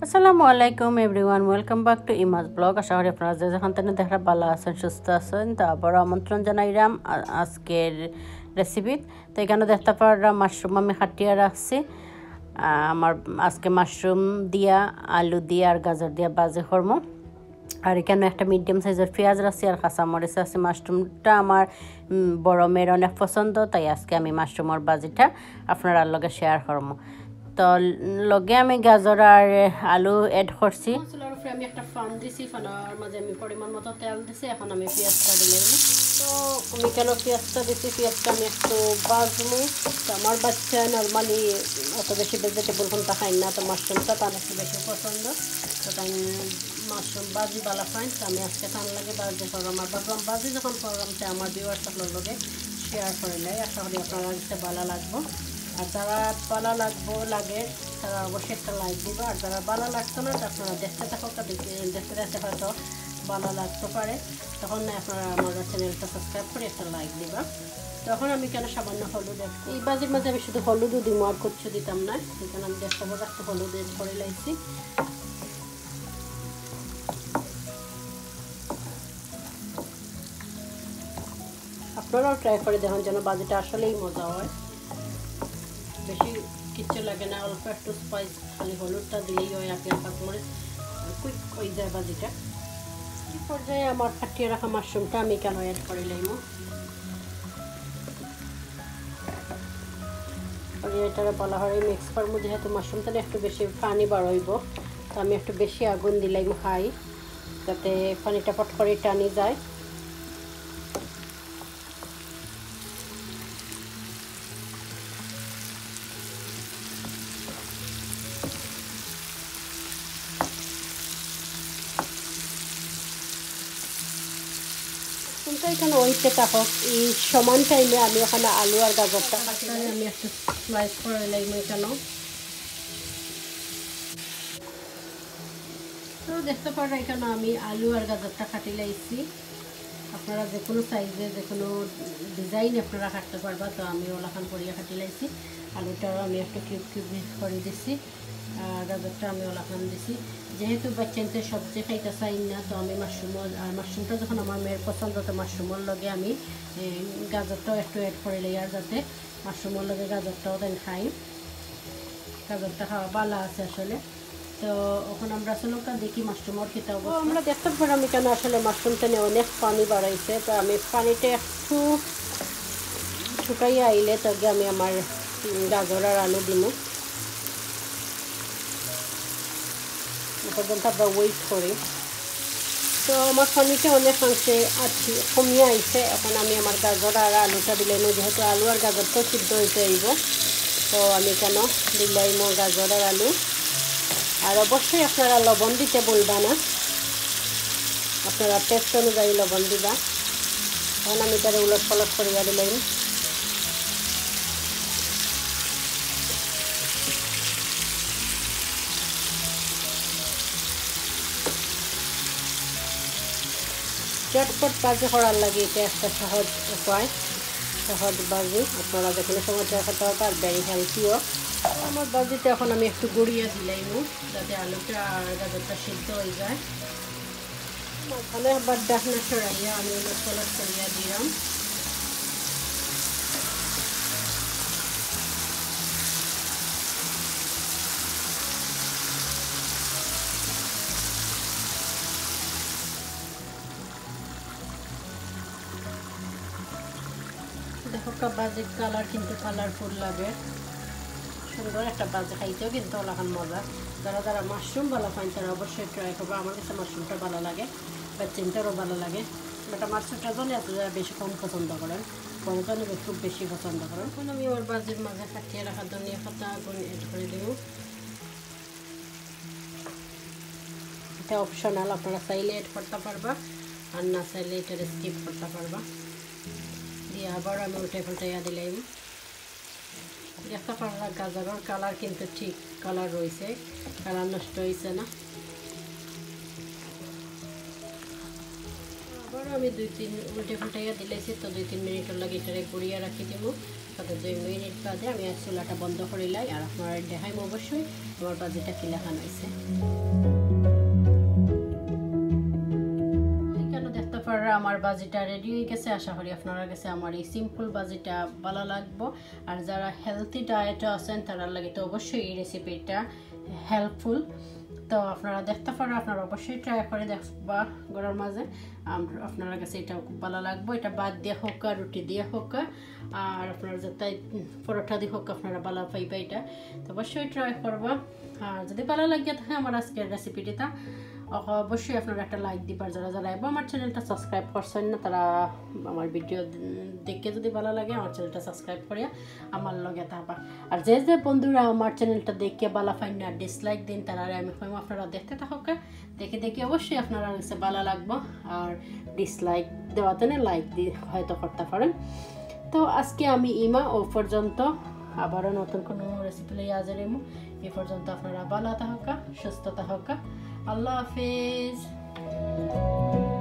আসসালামু আলাইকুম everyone, welcome back to ইমাজ ব্লগ। আশা করি আপনারা যে যেখান থেকে দেখা ভালো আছেন, সুস্থ আছেন। তো আবার আমন্ত্রণ জানাইলাম আজকের রেসিপি। তো এখানে দেখতে পারলাম মাশরুম আমি কাটিয়ে রাখছি। আমার আজকে মাশরুম দিয়া, আলু দিয়া আর গাজর দিয়া ভাজি করব। আর এখানে একটা মিডিয়াম সাইজের পেঁয়াজ রাখছি আর কাঁচামরিচ আছে। মাশরুমটা আমার বড় মেয়ের অনেক পছন্দ, তাই আজকে আমি মাশরুমের ভাজিটা আপনারা লগে শেয়ার করবো। তো লগে আমি গাজর আর আলু এড করছি। মশলার উপরে আমি একটা ফান দিছি, ফানার মাঝে আমি পরিমাণ মতো তেল দিছি। এখন আমি পেঁয়াজটা দিলাম। তো আমি কেন পেঁয়াজটা দিছি, পেঁয়াজটা আমি একটু ভাজবো। তো আমার বাচ্চা নর্মালি অত বেশি ভেজিটেবল কোনটা খাই না, তো মাশরুমটা তার একটু বেশি পছন্দ। তো তাই মাশরুম ভাজি ভালো খাই। তো আমি আজকে তার লাগে ভাজি করলাম। আর ভাবলাম ভাজি যখন করলাম তো আমার ভিউয়ার সকলের লগে শেয়ার করে নেয়। আশা করি আপনারা দেখতে ভালো লাগবো। আর যারা ভালো লাগে তারা অবশ্যই একটা লাইক দিবা। আর যারা ভালো লাগতো না আপনারা দেখতে থাকো, দেখতে হয়তো ভালো লাগতে পারে, তখন আপনারা আমার চ্যানেলটা সাবস্ক্রাইব করে একটা লাইক দিবা। তখন আমি কেন সামান্য হলুদ এই বাজির মাঝে আমি শুধু হলুদও দিব, আর কিচ্ছু দিতাম না। এখানে আমি দেখতে পাবো একটু হলুদ এড করে লাইছি। আপনারাও ট্রাই করে দেখুন যেন বাজিটা আসলেই মজা হয়। বেশি কিচ্ছু লাগে না, অল্প একটু স্পাইস, খালি হলুদটা দিলেই হয়। আপনি কাঁচমরিচ কুইক হয়ে যায় বাজিটা। এই পর্যায়ে আমার কাটিয়ে রাখা মাশরুমটা আমি কেন অ্যাড করে লাইম। এটারে বলা হয় মিক্স করবো, যেহেতু মাশরুমটা একটু বেশি পানি বাড়াইব, তো আমি একটু বেশি আগুন দিলাম খাই, যাতে পানিটা পট করে টানি যায়। এখানে ওইতে থাকুক, এই সমান টাইমে আমি ওখানে আলু আর গাজরটা আমি একটু স্লাইস করে লাগবে কেন। তো দেখতে পারো এখানে আমি আলু আর গাজরটা কাটি লাইছি। আপনারা যে কোনো সাইজে যে কোনো ডিজাইন আপনারা কাটতে পারবা। তো আমি ওলাখান করিয়া কাটি লাইছি। আলুটাও আমি একটু কিউব কিউব করে দিছি, আর গাজরটা আমি ওলাখান দিছি। যেহেতু বাচ্চাতে সবজি খাইতে চাই না, তো আমি মাশরুমটা যখন আমার মেয়ের পছন্দ, তো মাশরুমের লগে আমি গাজরটাও একটু অ্যাড করে লই, আর যাতে মাশরুমের লগে গাজরটাও দেন খাই। গাজরটা খাওয়া ভালো আছে আসলে। তো এখন আমরা আসলে দেখি মাশরুমের খেতে হবে। আমরা দেখতে পারি আমি কেন আসলে মাশরুমটা নিয়ে অনেক পানি বাড়াইছে। তো আমি পানিটা একটু শুকাইয়া আইলে তবে আমি আমার গাজর আর আলু দিব। পর্যন্ত আমরা ওয়েট করি। তো আমার পানিটা অনেকাংশে কমিয়ে আইছে। এখন আমি আমার গাজর আর আলুটা দিলাম, যেহেতু আলু আর গাজরটাও সিদ্ধ হইতে আইব। তো আমি কেন দিলাম গাজর আর আলু। আর অবশ্যই আপনারা লবণ দিতে বলবা না, আপনারা টেস্ট অনুযায়ী লবণ দিবা। এখন আমি তার উলট পালট করিয়া দিলাম। চটপট বাজি করার লাগে এটা একটা সহজ উপায়, সহজ বাজি। আপনারা যেখানে সময় খেতে হবে, ভেরি হেলথিও। আমার বাজিতে এখন আমি একটু গড়িয়ে দিলাম, যাতে আলুটা আর গাজরটা সিদ্ধ হয়ে যায়। মাঝখানে আবার ডাকনা সরাইয়া আমি উলট পালট করিয়া দিলাম। দেখো বাজির কালার কিন্তু কালারফুল লাগে, সুন্দর একটা বাজি খাইতেও কিন্তু ওলাখান মজা। যারা যারা মাশরুম ভালো পান তারা অবশ্যই ট্রাই করবো। আমার কাছে মাশরুমটা ভালো লাগে, বাচ্চাটারও ভালো লাগে। এটা মাশরুমটা জন্য এত বেশি কম পছন্দ করেন, বড় জন্য খুব বেশি পছন্দ করেন। এখন আমি ওর বাজির মাঝে কাটিয়ে রাখা ধনিয়া পাতা আগুন এড করে দেব। এটা অপশনাল, আপনারা চাইলে এড করতে পারবা, আর না চাইলে এটা স্কিপ করতে পারবা। দিয়ে আবার আমি উল্টে পাল্টাইয়া দিলাম। দেখতে পারলাম গাজরের কালার কিন্তু ঠিক কালার রয়েছে, কালার নষ্ট হয়েছে না। আবার আমি 2-3 উল্টে পাল্টাইয়া দিলেছি। তো 2-3 মিনিটের লাগে এটারে গড়িয়ে রাখি দেব। সাথে 2 মিনিট বাদে আমি চুলাটা বন্ধ করে লাই আর আপনারা দেখাইম অবশ্যই আমার বাজিটা কি লেখা হইছে এখানে দেখতে পারা আমার বাজিটা রেডি হয়ে গেছে আশা করি আপনারা কাছে আমার এই সিম্পল বাজিটা ভালো লাগবে আর যারা হেলথি ডায়েটে আছেন তারা লাগে তো অবশ্যই এই রেসিপিটা হেল্পফুল তো আপনারা দেখতে পারেন আপনারা অবশ্যই ট্রাই করে দেখবা গরম মাঝে আপনারা কাছে এটা খুব ভালো লাগবে এটা ভাত দিয়ে হোক রুটি দিয়ে হোক আর আপনারা যাতে পরোটা দিয়ে হোক আপনারা ভালো পাইবা এটা তো অবশ্যই ট্রাই করবা আর যদি ভালো লাগে থাকে আমার আজকের রেসিপিটা অবশ্যই আপনারা একটা লাইক দিবার যারা যারা এবং আমার চ্যানেলটা সাবস্ক্রাইব করছেন না তারা আমার ভিডিও দেখে যদি ভালো লাগে আমার চ্যানেলটা সাবস্ক্রাইব করিয়া আমার লগে থাকবা আর যে যে বন্ধুরা আমার চ্যানেলটা দেখে ভালো পাইন না ডিসলাইক দিন তারা আমি কইম আপনারা দেখতে থাকুক দেখে দেখে অবশ্যই আপনারা কাছে ভালো লাগবে আর ডিসলাইক দেওয়াতে না লাইক দিয়ে হয়তো করতে পারেন তো আজকে আমি ইমা ও পর্যন্ত আবারও নতুন কোনো রেসিপি লইয়া হাজির হইমু এই পর্যন্ত আপনারা ভালো থাকুক সুস্থ থাকুক আল্লাহ হাফেজ